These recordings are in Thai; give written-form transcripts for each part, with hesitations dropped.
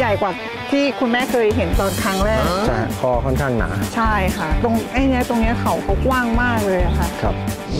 ญ่กว่าที่คุณแม่เคยเห็นตอนครั้งแรกใช่คอค่อนข้างหนาใช่ค่ะตรงไอ้นี้ตรงนี้เขากว้างมากเลยอะค่ะครับ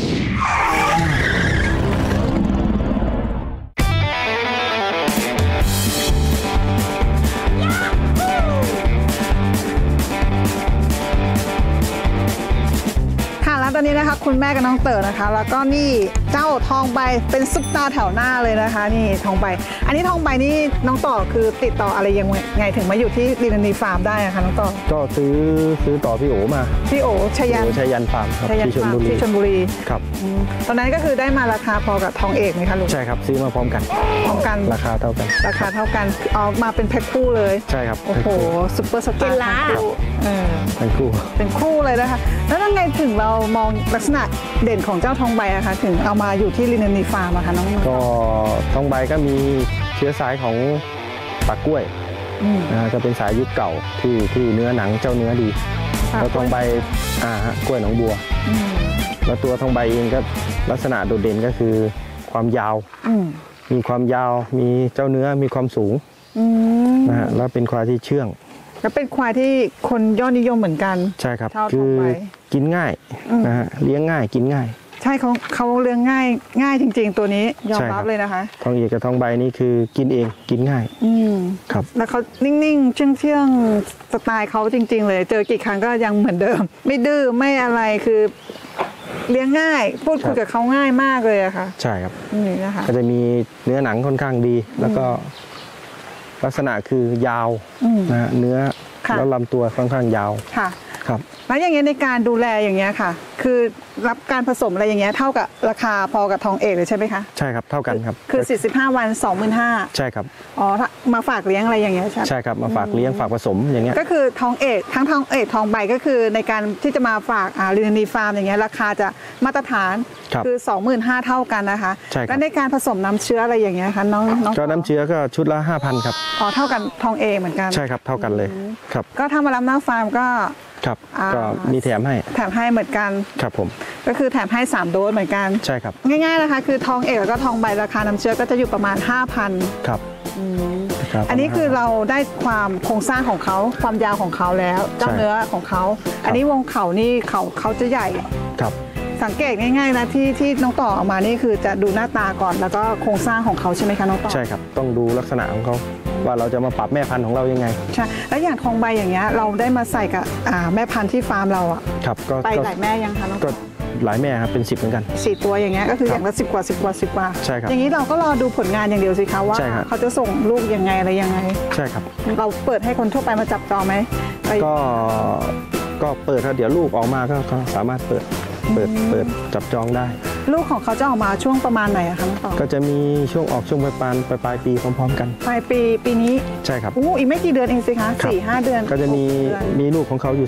แล้วตอนนี้นะคะคุณแม่กับน้องเต๋อนะคะแล้วก็นี่เจ้าทองใบเป็นซุปตาแถวหน้าเลยนะคะนี่ทองใบอันนี้ทองใบนี่น้องต่อคือติดต่ออะไรยังไงถึงมาอยู่ที่ดินนีฟาร์มได้คะน้องต่อก็ซื้อต่อพี่โอมาพี่โอชัยยันฟาร์มครับที่ชลบุรีครับตอนนั้นก็คือได้มาราคาพอกับทองเอกไหมคะลุงใช่ครับซื้อมาพร้อมกันราคาเท่ากันเอามาเป็นแพ็คคู่เลยใช่ครับโอ้โหซุปเปอร์สตาร์เป็นคู่เลยนะคะแล้วยังไงถึงเรามองลักษณะเด่นของเจ้าทองใบอะคะถึงเอามาอยู่ที่ลินนีฟาร์มอะคะน้องก็ทองใบก็มีเชื้อสายของปากกล้วยก็เป็นสายยุคเก่าที่เนื้อหนังเจ้าเนื้อดีแล้วทองใบกล้วยหนองบัวแล้วตัวทองใบเองก็ลักษณะโดดเด่นก็คือความยาวมีความยาวมีเจ้าเนื้อมีความสูงนะฮะแล้วเป็นควายที่เชื่องแล้วเป็นควายที่คนยอดนิยมเหมือนกันใช่ครับคือกินง่ายนะฮะเลี้ยงง่ายกินง่ายใช่เขาเลี้ยงง่ายจริงๆตัวนี้ยอมรับเลยนะคะทองเอกกับทองใบนี่คือกินเองกินง่ายครับแล้วเขานิ่งๆเชื่องสไตล์เขาจริงๆเลยเจอกี่ครั้งก็ยังเหมือนเดิมไม่ดื้อไม่อะไรคือเลี้ยงง่ายพูดคุยกับเขาง่ายมากเลยอะค่ะใช่ครับนี่นะคะก็จะมีเนื้อหนังค่อนข้างดีแล้วก็ลักษณะคือยาวนะเนื้อแล้วลำตัวค่อนข้างยาวค่ะครับแล้วอย่างเงี้ยในการดูแลอย่างเงี้ยค่ะคือรับการผสมอะไรอย่างเงี้ยเท่ากับราคาพอกับทองเอกเลยใช่ไหมคะใช่ครับเท่ากันครับคือ45 วัน 25,000 ใช่ครับอ๋อมาฝากเลี้ยงอะไรอย่างเงี้ยใช่ครับมาฝากเลี้ยงฝากผสมอย่างเงี้ยก็คือทองเอกทั้งทองเอกทองใบก็คือในการที่จะมาฝากลินนีฟาร์มอย่างเงี้ยราคาจะมาตรฐานคือ 25,000 เท่ากันนะคะแล้วในการผสมน้ำเชื้ออะไรอย่างเงี้ยคะน้องก็น้ำเชื้อก็ชุดละ 5,000 ครับอ๋อเท่ากันทองเอกเหมือนกันใช่ครับเท่ากันเลยครับก็ถ้ามารับหน้าฟาร์มก็ครับก็มีแถมให้เหมือนกันครับผมก็คือแถมให้3โดสเหมือนกันใช่ครับง่ายๆนะคะคือทองเอกแล้วก็ทองใบราคาน้ำเชื้อก็จะอยู่ประมาณ 5,000 ครับอันนี้คือเราได้ความโครงสร้างของเขาความยาวของเขาแล้วเจ้าเนื้อของเขาอันนี้วงเขานี่เขาจะใหญ่ครับสังเกตง่ายๆนะที่น้องต่อออกมานี่คือจะดูหน้าตาก่อนแล้วก็โครงสร้างของเขาใช่ไหมคะน้องต่อใช่ครับต้องดูลักษณะของเขาว่าเราจะมาปรับแม่พันธุ์ของเรายังไงใช่แล้วอย่างทองใบอย่างเงี้ยเราได้มาใส่กับแม่พันธุ์ที่ฟาร์มเราอ่ะครับก็ไปหลายแม่ยังคะน้องก็หลายแม่ครับเป็น10เหมือนกัน 4 ตัวอย่างเงี้ยก็คืออย่างละ10 กว่าใช่ครับอย่างนี้เราก็รอดูผลงานอย่างเดียวสิคะว่าเขาจะส่งลูกยังไงอะไรยังไงใช่ครับเราเปิดให้คนทั่วไปมาจับจองไหมก็เปิดครับเดี๋ยวลูกออกมาก็สามารถเปิดจับจองได้ลูกของเขาจะออกมาช่วงประมาณไหนคะน้องต่อก็จะมีช่วงออกช่วงปลายปีพร้อมๆกันปลายปีนี้ใช่ครับอีกไม่กี่เดือนเองสิคะ4-5 เดือนก็จะมีลูกของเขาอยู่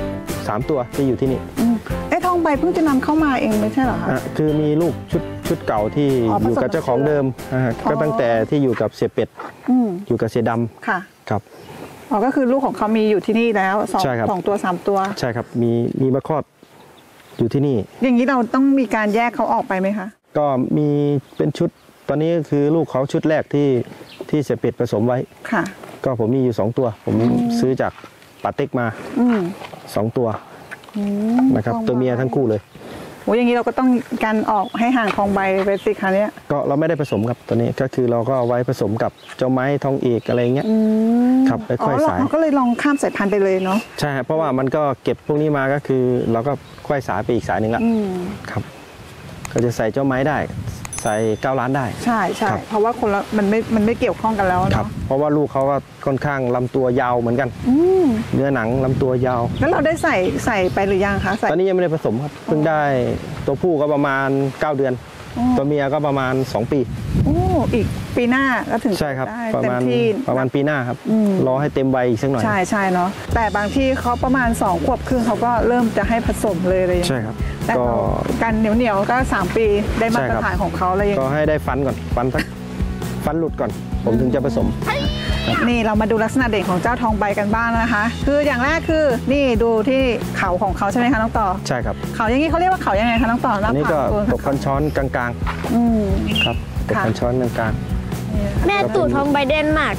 2-3 ตัวที่อยู่ที่นี่ทองใบเพิ่งจะนำเข้ามาเองไม่ใช่เหรอคะคือมีลูกชุดเก่าที่อยู่กับเจ้าของเดิมก็ตั้งแต่ที่อยู่กับเสียเป็ดอยู่กับเสียดำค่ะครับก็คือลูกของเขามีอยู่ที่นี่แล้ว2 ตัว 3 ตัวใช่ครับมีมาคลอดอยู่ที่นี่อย่างนี้เราต้องมีการแยกเขาออกไปไหมคะก็มีเป็นชุดตอนนี้คือลูกเขาชุดแรกที่เสียเป็ดผสมไว้ค่ะก็ผมมีอยู่2 ตัวผมซื้อจากปาเต็กมา2 ตัวนะครับตัวเมียทั้งคู่เลยอย่างนี้เราก็ต้องการออกให้ห่างทองใบไปสิคะเนี่ยก็เราไม่ได้ผสมครับตัวนี้ก็คือเราก็ไว้ผสมกับเจ้าไม้ทองเอกอะไรเงี้ยครับไปค่อยสายก็เลยลองข้ามสายพันธุ์ไปเลยเนาะใช่เพราะว่ามันก็เก็บพวกนี้มาก็คือเราก็ค่อยสายไปอีกสายหนึ่งละครับก็จะใส่เจ้าไม้ได้ใส่9 ล้านได้ใช่เพราะว่าคนละมันไม่เกี่ยวข้องกันแล้วเนาะเพราะว่าลูกเขาก็ค่อนข้างลำตัวยาวเหมือนกันเนื้อหนังลำตัวยาวแล้วเราได้ใส่ไปหรือยังคะตอนนี้ยังไม่ได้ผสมครับเพิ่งได้ตัวผู้ก็ประมาณ9 เดือนตัวเมียก็ประมาณ2 ปีอีกปีหน้าก็ถึงใช่ครับประมาณปีหน้าครับรอให้เต็มวัยอีกสักหน่อยใช่เนาะแต่บางที่เขาประมาณ2 ขวบครึ่งเขาก็เริ่มจะให้ผสมเลยอะไรอย่างเงี้ยใช่ครับแต่การเหนียวก็3 ปีได้มาตรฐานของเขาอะไรอย่างเงี้ยก็ให้ได้ฟันก่อนฟันหลุดก่อนผมถึงจะผสมนี่เรามาดูลักษณะเด่นของเจ้าทองใบกันบ้างนะคะคืออย่างแรกคือนี่ดูที่เขาของเขาใช่ไหมคะน้องต่อใช่ครับเขาอย่างนี้เขาเรียกว่าเขายังไงคะน้องต่ออันนี้ก็ตกคันช้อนกลางๆครับตกคันช้อนกลางแม่ตูดทองใบเด่นมาก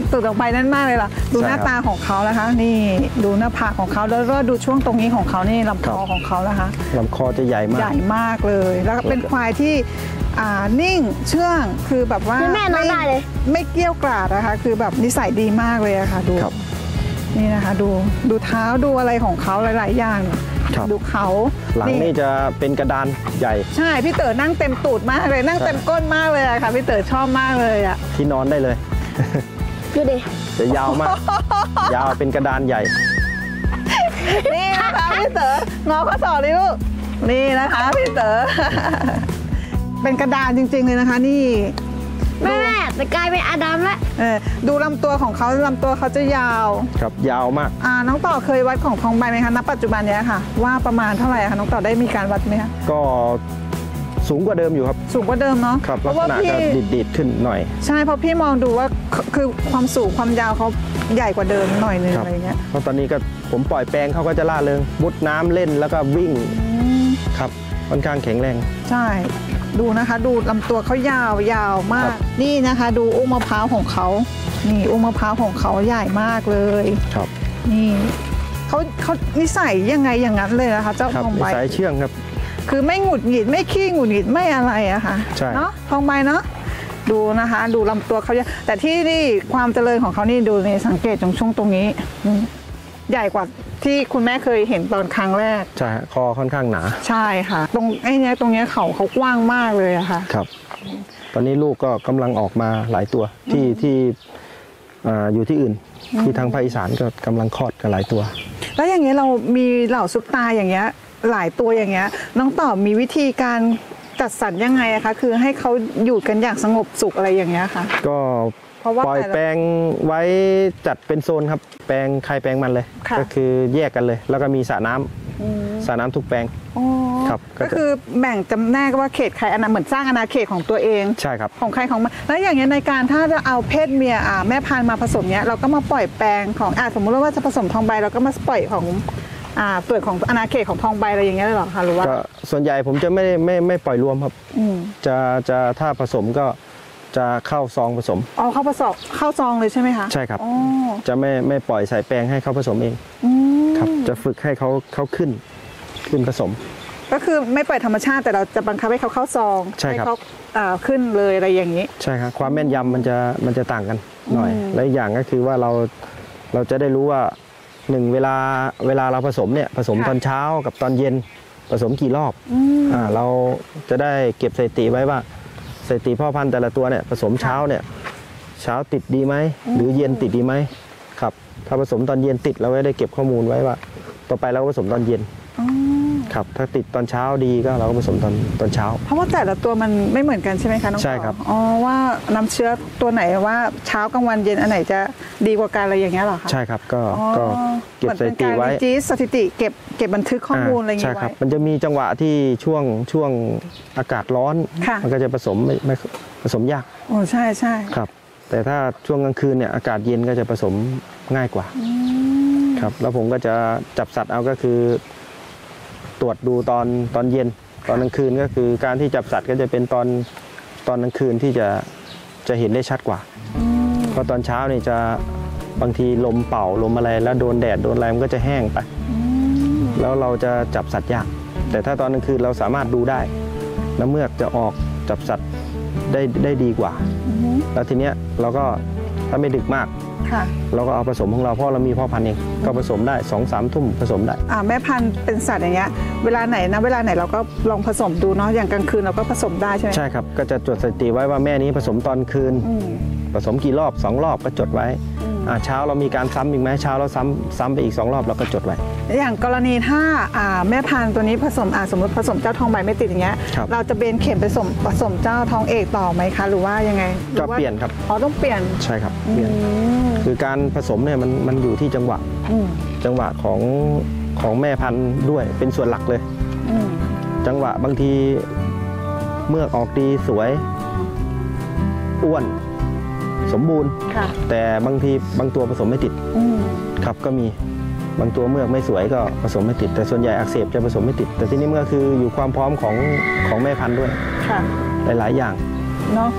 ตูดทองใบนั่นมากเลยล่ะดูหน้าตาของเขานะคะนี่ดูหน้าผากของเขาแล้วก็ดูช่วงตรงนี้ของเขานี่ลำคอของเขานะคะลำคอจะใหญ่มากใหญ่มากเลยแล้วก็เป็นควายที่นิ่งเชื่องคือแบบว่าแม่นอนได้เลยไม่เกี้ยวกราดนะคะคือแบบนิสัยดีมากเลยอะค่ะดูครับนี่นะคะดูเท้าดูอะไรของเขาหลายๆอย่างครับดูเขาหลังนี่จะเป็นกระดานใหญ่ใช่พี่เต๋อนั่งเต็มตูดมากเลยนั่งเต็มก้นมากเลยอะค่ะพี่เต๋อชอบมากเลยอะที่นอนได้เลยดูดิจะยาวมาก ยาวเป็นกระดานใหญ่นี่นะคะพี่เต๋องอข้อศอกเลยลูกนี่นะคะพี่เต๋อ เป็นกระดานจริงๆเลยนะคะนี่แม่แต่กลายเป็นอาดัมแล้วดูลำตัวของเขาลำตัวเขาจะยาวครับยาวมากน้องต่อเคยวัดของทองใบไหมคะณปัจจุบันเนี้ยค่ะว่าประมาณเท่าไหร่คะน้องต่อได้มีการวัดไหมคะก็สูงกว่าเดิมอยู่ครับสูงกว่าเดิมเนาะครับเพลักราะษว่าณะพี่จะดีดขึ้นหน่อยใช่เพราะพี่มองดูว่าคือความสูงความยาวเขาใหญ่กว่าเดิมหน่อยนึงครับอะไรเงี้ยเพราะตอนนี้ก็ผมปล่อยแปลงเขาก็จะล่าเริงมุดน้ำเล่นแล้วก็วิ่งครับค่อนข้างแข็งแรงใช่ดูนะคะดูลำตัวเขายาวมากครับนี่นะคะ ดูอุ้งมะพร้าวของเขานี่อุ้งมะพร้าวของเขาใหญ่มากเลยครับนี่เขานิสัยยังไงอย่างนั้นเลยนะคะเจ้าครับทองนิใบสัยเชื่องครับคือไม่หงุดหงิดไม่ขี้หงุดหงิดไม่อะไรอะค่ะใช่เนาะทองใบเนาะดูนะคะ ดูลำตัวเขาใหญ่แต่ที่นี่ความเจริญของเขานี่ดูในสังเกตตรงช่วงตรงนี้ใหญ่กว่าที่คุณแม่เคยเห็นตอนครั้งแรกใช่คอค่อนข้างหนาใช่ค่ะ ตรงไอ้เนี้ยตรงเนี้ยเขากว้างมากเลยอะค่ะครับ ตอนนี้ลูกก็กำลังออกมาหลายตัวที่อยู่ที่อื่น ที่ทางภาคอีสานก็กำลังคลอดกันหลายตัวแล้วอย่างเงี้ยเรามีเหล่าซุปตาอย่างเงี้ยหลายตัวอย่างเงี้ยน้องต่อมีวิธีการจัดสรรยังไงอะคะคือให้เขาอยู่กันอย่างสงบสุขอะไรอย่างเงี้ยค่ะก็เพราะว่าปล่อยแต่ละแปลงไว้จัดเป็นโซนครับ แปลงใครแปลงมันเลยค่ะก็คือแยกกันเลย แล้วก็มีสระน้ำสระน้ำทุกแปลงอ๋อครับก็ก็จะคือแบ่งจำแนกว่าเขตใครเหมือนสร้างอาณาเขตของตัวเองใช่ครับของใครของมันแล้วอย่างเงี้ยในการถ้าจะเอาเพศเมียแม่พันธุ์มาผสมเนี้ยเราก็มาปล่อยแปลงของสมมุติว่าจะผสมทองใบเราก็มาปล่อยของเปลือกของอาณาเขตของทองใบอะไรอย่างเงี้ยเลยเหรอคะหรือว่าก็ส่วนใหญ่ผมจะไม่ปล่อยรวมครับอืมจะถ้าผสมก็จะเข้าซองผสมเอาเข้าผสมเข้าซองเลยใช่ไหมคะใช่ครับอ๋อจะไม่ปล่อยใส่แปลงให้เขาผสมเองอืมครับ จะฝึกให้เขาขึ้นผสมก็คือไม่ปล่อยธรรมชาติแต่เราจะบังคับให้เขาเข้าซองใช่ครับเขาขึ้นเลยอะไรอย่างนี้ใช่ครับความแม่นยำมันจะต่างกันหน่อยอืมและอีกอย่างก็คือว่าเราจะได้รู้ว่าหนึ่งเวลาเราผสมเนี่ยผสมตอนเช้ากับตอนเย็นผสมกี่รอบเราจะได้เก็บสถิติไว้ว่าสถิติพ่อพันธุ์แต่ละตัวเนี่ยผสมเช้าเนี่ยเช้าติดดีไหมหรือเย็นติดดีไหมครับถ้าผสมตอนเย็นติดเราก็ได้เก็บข้อมูลไว้ว่า ต่อไปเราก็ผสมตอนเย็นอ๋อครับถ้าติดตอนเช้าดีก็เราก็ผสมตอนเช้าเพราะว่าแต่ละตัวมันไม่เหมือนกันใช่ไหมคะน้องใช่ครับอ๋อว่าน้ำเชื้อตัวไหนว่าเช้ากลางวันเย็นอันไหนจะดีกว่ากันอะไรอย่างเงี้ยเหรอคะใช่ครับก็อ๋อเก็บสถิติไว้เหมือนเป็นการรีจิสถิติเก็บบันทึกข้อมูลอะไรอย่างใช่เงี้ยครับไว้มันจะมีจังหวะที่ช่วงอากาศร้อนค่ะมันก็จะผสมไม่ผสมยากโอ้ใช่ใช่ครับ แต่ถ้าช่วงกลางคืนเนี่ยอากาศเย็นก็จะผสมง่ายกว่าครับแล้วผมก็จะจับสัตว์เอาก็คือ ตรวจดูตอนเย็นตอนกลางคืนก็คือการที่จับสัตว์ก็จะเป็นตอนกลางคืนที่จะเห็นได้ชัดกว่าเพราะตอนเช้านี่จะบางทีลมเป่าลมอะไรแล้วโดนแดดโดนอะไรมันก็จะแห้งไปแล้วเราจะจับสัตว์ยากแต่ถ้าตอนกลางคืนเราสามารถดูได้น้ำเมือกจะออกจับสัตว์ได้ดีกว่าแล้วทีเนี้ยเราก็ถ้าไม่ดึกมากค่ะเราก็เอาผสมของเราเพราะเรามีพ่อพันธุ์เองก็ผสมได้ 2-3 ทุ่มผสมได้แม่พันธุ์เป็นสัตว์อย่างเงี้ยเวลาไหนเราก็ลองผสมดูเนาะอย่างกลางคืนเราก็ผสมได้ใช่ไหมใช่ครับก็จะจดสถิติไว้ว่าแม่นี้ผสมตอนคืนอืมผสมกี่รอบ2 รอบก็จดไว้เช้าเรามีการซ้ำอีกไหมเช้าเราซ้ำไปอีก2 รอบเราก็จดไว้อย่างกรณีถ้าแม่พันธุ์ตัวนี้ผสมสมมติผสมเจ้าทองใบไม่ติดอย่างเงี้ยครับเราจะเบนเข็มไปผสมเจ้าทองเอกต่อไหมคะหรือว่ายังไงหรือก็ว่าเปลี่ยนครับอ๋อต้องเปลี่ยนใช่ครับเปลี่ยนอืมคือการผสมเนี่ยมันอยู่ที่จังหวะอืมจังหวะของแม่พันธุ์ด้วยเป็นส่วนหลักเลยอืมจังหวะบางทีเมือกออกดีสวยอ้วนสมบูรณ์ค่ะแต่บางทีบางตัวผสมไม่ติดอืมครับก็มีบางตัวเมือกไม่สวยก็ผสมไม่ติด แต่ส่วนใหญ่อักเสบจะผสมไม่ติด แต่ที่นี่เมื่อคืออยู่ความพร้อมของแม่พันธุ์ด้วยค่ะหลายๆอย่างเนาะต้องครับ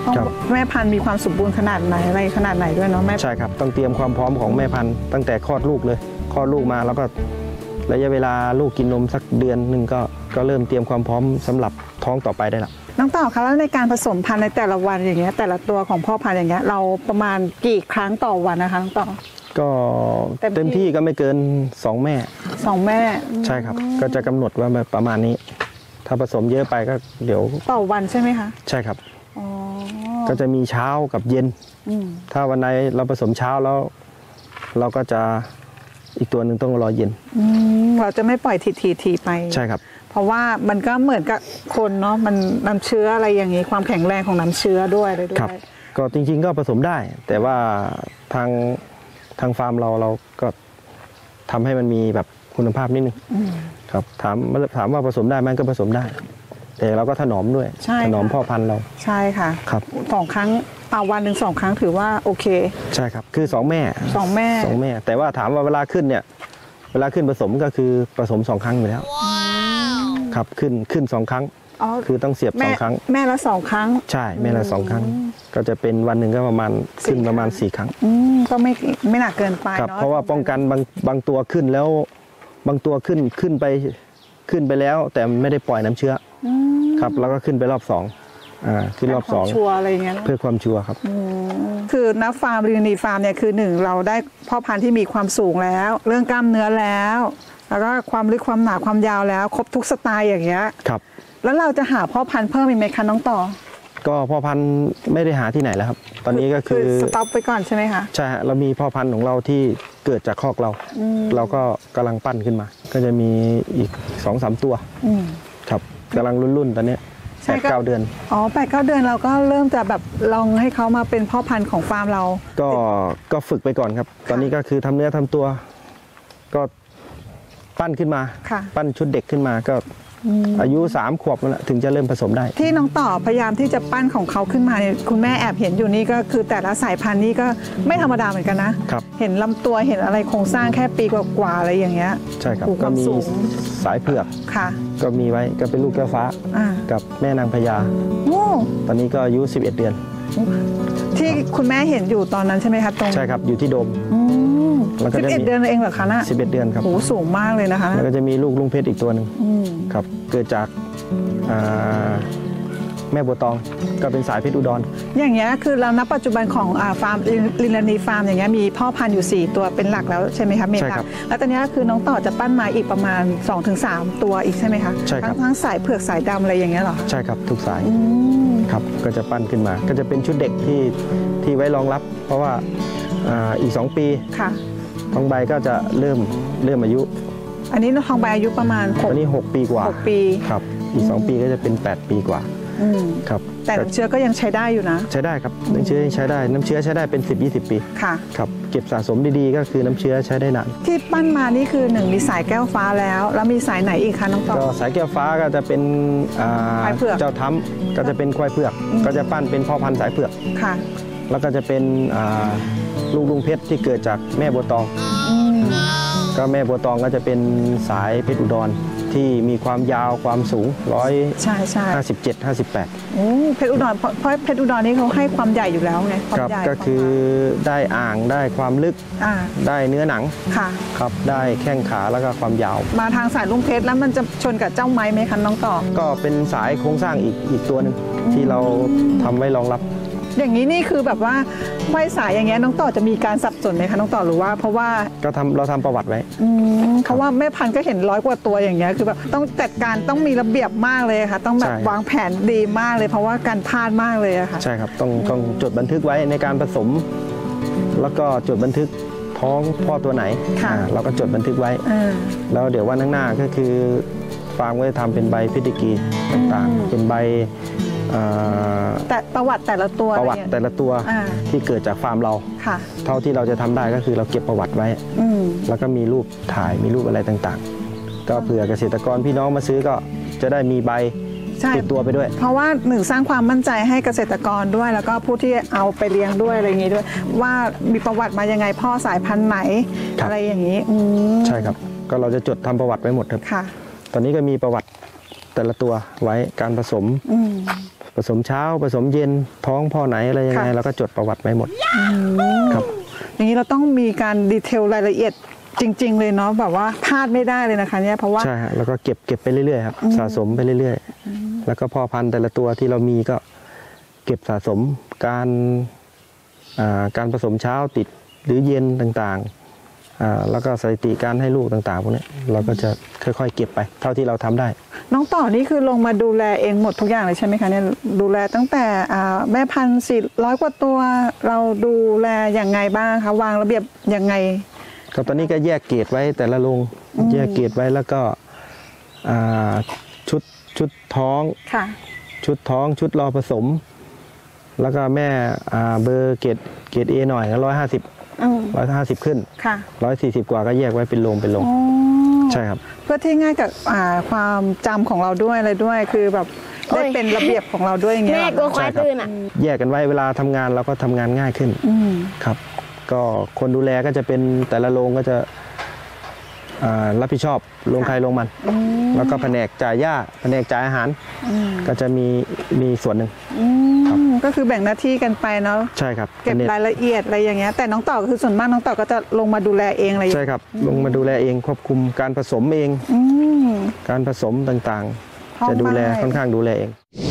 แม่พันธุ์มีความสมบูรณ์ขนาดไหนอะไรขนาดไหนด้วยเนาะแม่ใช่ครับต้องเตรียมความพร้อมของแม่พันธุ์ตั้งแต่คลอดลูกเลยคลอดลูกมาแล้วก็ระยะเวลาลูกกินนมสักเดือนหนึ่งก็เริ่มเตรียมความพร้อมสำหรับท้องต่อไปได้ละน้องต่อคะแล้วในการผสมพันธุ์ในแต่ละวันอย่างเงี้ยแต่ละตัวของพ่อพันธุ์อย่างเงี้ยเราประมาณกี่ครั้งต่อวันนะคะน้องต่อก็เต็มที่เต็มที่ก็ไม่เกิน2 แม่ 2 แม่ใช่ครับก็จะกำหนดว่าประมาณนี้ ถ้าผสมเยอะไปก็เดี๋ยวต่อวันใช่ไหมคะใช่ครับอ๋อก็จะมีเช้ากับเย็นอืมถ้าวันไหนเราผสมเช้าแล้ว เราก็จะอีกตัวหนึ่งต้องรอเย็นเราจะไม่ปล่อยทีไปใช่ครับเพราะว่ามันก็เหมือนกับคนเนาะมันน้ำเชื้ออะไรอย่างนี้ความแข็งแรงของน้ำเชื้อด้วยเลยด้วครับยก็จริงๆก็ผสมได้ แต่ว่าทางฟาร์มเราก็ทำให้มันมีแบบคุณภาพนิดนึงครับถามว่าผสมได้ไหมก็ผสมได้ แต่เราก็ถนอมด้วยใช่ถนอมค่ะพ่อพันธุ์เราใช่ค่ะครับ 2 ครั้งวันหนึ่ง2 ครั้งถือว่าโอเคใช่ครับคือ2 แม่ 2 แม่ 2 แม่ แต่ว่าถามว่าเวลาขึ้นเนี่ยเวลาขึ้นผสมก็คือผสม2 ครั้งอยู่แล้วครับขึ้น2 ครั้งอ๋อคือต้องเสียบแม่ 2 ครั้งแม่ละ2 ครั้งใช่แม่ละ2 ครั้ง ก็จะเป็นวันหนึ่งก็ประมาณขึ้นประมาณ4 ครั้งก็ไม่หนักเกินไปครับเนาะเพราะว่าป้องกันบางตัวขึ้นแล้วบางตัวขึ้นไปแล้ว แต่ไม่ได้ปล่อยน้ำเชื้ออครับแล้วก็ขึ้นไปรอบ2ขึ้นรอบความชัวร์อะไรอย่างเงี้ย 2เพื่อความชัวร์ครับคือนับฟาร์มรีนีฟาร์มเนี่ยคือ1เราได้พ่อพันธุ์ที่มีความสูงแล้ว เรื่องกล้ามเนื้อแล้ว แล้วก็ความลึกความหนาความยาวแล้ว ครบทุกสไตล์อย่างเงี้ยครับแล้วเราจะหาพ่อพันธุ์เพิ่มอีกไหมคะน้องต่อก็พ่อพันธุ์ไม่ได้หาที่ไหนแล้วครับ ตอนนี้ก็คือสต็อปไปก่อนใช่ไหมคะใช่ฮะเรามีพ่อพันธุ์ของเราที่เกิดจากคอกเรา เราก็กำลังปั้นขึ้นมา ก็จะมีอีก 2-3 ตัวอืมครับกำลังรุ่นๆตอนนี้ใช่ครับ 8-9 เดือนอ๋อ8-9 เดือนเราก็เริ่มจะแบบลองให้เขามาเป็นพ่อพันธุ์ของฟาร์มเราก็ฝึกไปก่อนครับ ตอนนี้ก็คือทำเนื้อทำตัว ก็ปั้นขึ้นมาค่ะปั้นชุดเด็กขึ้นมาก็อายุ3 ขวบนั่นแหละถึงจะเริ่มผสมได้ที่น้องต่อพยายามที่จะปั้นของเขาขึ้นมาเนี่ยคุณแม่แอบเห็นอยู่นี่ก็คือแต่ละสายพันธุ์นี่ก็ไม่ธรรมดาเหมือนกันนะครับ เห็นลำตัวเห็นอะไรโครงสร้างแค่ปีกว่าๆอะไรอย่างเงี้ยใช่ครับโอ้โหคก็วามมีสูงสายเผือกค่ะก็มีไว้ก็เป็นลูกแก้วฟ้าอ่ากับแม่นางพญาโอ้ตอนนี้ก็อายุ11 เดือนที่คุณแม่เห็นอยู่ตอนนั้นใช่ไหมคะตรงใช่ครับอยู่ที่โดมอืมแล้วก็จะมี 11 เดือนเองเหรอคะน่ะ 11 เดือนครับโอ้โหสูงมากเลยนะคะแล้วก็จะมีลูกลุงเพชรอีกตัวหนึ่งอืมครับเกิดจากอ่าแม่บัวตองก็เป็นสายเพชรอุดรอย่างเงี้ยคือเราณปัจจุบันของฟาร์มลิลานีฟาร์มอย่างเงี้ยมีพ่อพันธุ์อยู่ 4 ตัวเป็นหลักแล้วใช่ไหมคะเมนใช่หลัครับแล้วตอนเนี้ยคือน้องต่อจะปั้นมาอีกประมาณ 2-3 ตัวอีกใช่ไหมคะใช่ครับทั้งสายเผือกสายดำอะไรอย่างเงี้ยเหรอคะใช่ครับทุกสายอืมครับก็จะปั้นขึ้นมา ก็จะเป็นชุดเด็กที่ไว้รองรับ เพราะว่าอีก 2 ปีค่ะทองใบก็จะเริ่มอายุอันนี้ทองใบอายุประมาณตอนนี้ 6 ปีกว่า 6 ปีครับอีก 2 ปีก็จะเป็น 8 ปีกว่าอืมครับแต่น้ำเชื้อก็ยังใช้ได้อยู่นะใช้ได้ครับน้ำเชื้อใช้ได้น้ำเชื้อใช้ได้เป็น 10-20 ปีค่ะครับเก็บสะสมดีๆ ก็คือน้ำเชื้อใช้ได้นานที่ปั้นมานี่คือ1มีสายแก้วฟ้าแล้วมีสายไหนอีกคะน้องต่อก็สายแก้วฟ้าก็จะเป็นควายเผือกเจ้าทั้มก็จะเป็นควายเผือก ก็จะปั้นเป็นพ่อพันธุ์สายเผือกค่ะแล้วก็จะเป็นลูกลุงเพชรที่เกิดจากแม่บัวตองอืมก็แม่บัวตองก็จะเป็นสายเพชรอุดรที่มีความยาวความสูงใช่ 157-58 โอ้เพชรอุดรเพราะเพชรอุดรนี่เขาให้ความใหญ่อยู่แล้วไงความครับใหญ่ก็คือได้อ่างได้ความลึกอ่าได้เนื้อหนังค่ะครับได้แข้งขาแล้วก็ความยาวมาทางสายลุงเพชรแล้วมันจะชนกับเจ้าไม้ไหมคะน้องต่อก็เป็นสายโครงสร้างอีกตัวหนึ่งที่เราทำไว้รองรับอย่างนี้นี่คือแบบว่าไขว้สายอย่างเงี้ยน้องต่อจะมีการสับสนไหมคะน้องต่อหรือว่าเพราะว่าก็เราทำประวัติไว้เพราะว่าแม่พันธุ์ก็เห็น100 กว่าตัวอย่างเงี้ยคือแบบต้องจัดการต้องมีระเบียบมากเลยค่ะต้องแบบใช่วางแผนดีมากเลยเพราะว่าการพลาดมากเลยอะค่ะใช่ครับต้องจดบันทึกไว้ในการผสม แล้วก็จดบันทึกท้องพ่อตัวไหนค่ะเราก็จดบันทึกไว้อ่าแล้วเดี๋ยววันข้างหน้าก็คือฟาร์มก็จะทำเป็นใบพิธีกีต่างๆ เป็นใบอ่าแต่ประวัติแต่ละตัวประวัติอไเงี้ยแต่ละตัวอ่าที่เกิดจากฟาร์มเราค่ะเท่าที่เราจะทำได้ก็คือเราเก็บประวัติไว้อืมแล้วก็มีรูปถ่ายมีรูปอะไรต่างๆ ก็เผื่อเกษตรกรพี่น้องมาซื้อก็จะได้มีใบใช่ติดตัวไปด้วยเพราะว่า1สร้างความมั่นใจให้เกษตรกรด้วย แล้วก็ผู้ที่เอาไปเลี้ยงด้วยอะไรอย่างงี้ด้วย ว่ามีประวัติมายังไงพ่อสายพันธุ์ไหนครับอะไรอย่างนี้ใช่ครับ ก็เราจะจดทำประวัติไว้หมดครับค่ะตอนนี้ก็มีประวัติแต่ละตัวไว้การผสมอืมผผสมเช้าผสมเย็นท้องพ่อไหนอะไรยังไงค่ะเราก็จดประวัติไว้หมดครับอย่างนี้เราต้องมีการดีเทลรายละเอียดจริง ๆ เลยเนาะแบบว่าพลาดไม่ได้เลยนะคะเนี่ยเพราะว่าใช่ฮะแล้วก็เก็บไปเรื่อยๆครับสะสมไปเรื่อยๆแล้วก็พ่อพันธุ์แต่ละตัวที่เรามีก็เก็บสะสมการผสมเช้าติดหรือเย็นต่างๆแล้วก็สถิติการให้ลูกต่างๆพวกนี้เราก็จะค่อยๆเก็บไปเท่าที่เราทำได้น้องต่อนี่คือลงมาดูแลเองหมดทุกอย่างเลยใช่ไหมคะเนี่ยดูแลตั้งแต่แม่พันธุ์400 กว่าตัวเราดูแลอย่างไงบ้างคะวางระเบียบยังไงก็ตอนนี้ก็แยกเกรดไว้แต่ละโรงแยกเกรดไว้แล้วก็ชุดท้องค่ะชุดรอผสม แล้วก็แม่เบอร์เกรดเอหน่อย150ขึ้นค่ะ 140 กว่าก็แยกไว้เป็นโรงอ๋อใช่ครับเพื่อที่ง่ายกับความจำของเราด้วยอะไรด้วยคือแบบได้เป็นระเบียบของเราด้วยอย่างเงี้ยแม่กลัวควายตื่นอ่ะแยกกันไว้เวลาทำงานเราก็ทำงานง่ายขึ้นครับ ก็คนดูแลก็จะเป็นแต่ละโรงก็จะรับผิดชอบโรงใครโรงมัน แล้วก็แผนกจ่ายหญ้าแผนกจ่ายอาหารก็จะมีส่วนหนึ่งก็คือแบ่งหน้าที่กันไปเนาะใช่ครับเก็บรายละเอียดอะไรอย่างเงี้ยแต่น้องต่อก็คือส่วนมากน้องต่อก็จะลงมาดูแลเองอะไรอย่างใช่เงี้ยครับลงมาดูแลเองควบคุมการผสมเองอืมการผสมต่างท้องๆ จะดูแลใบค่อนข้างดูแลเอง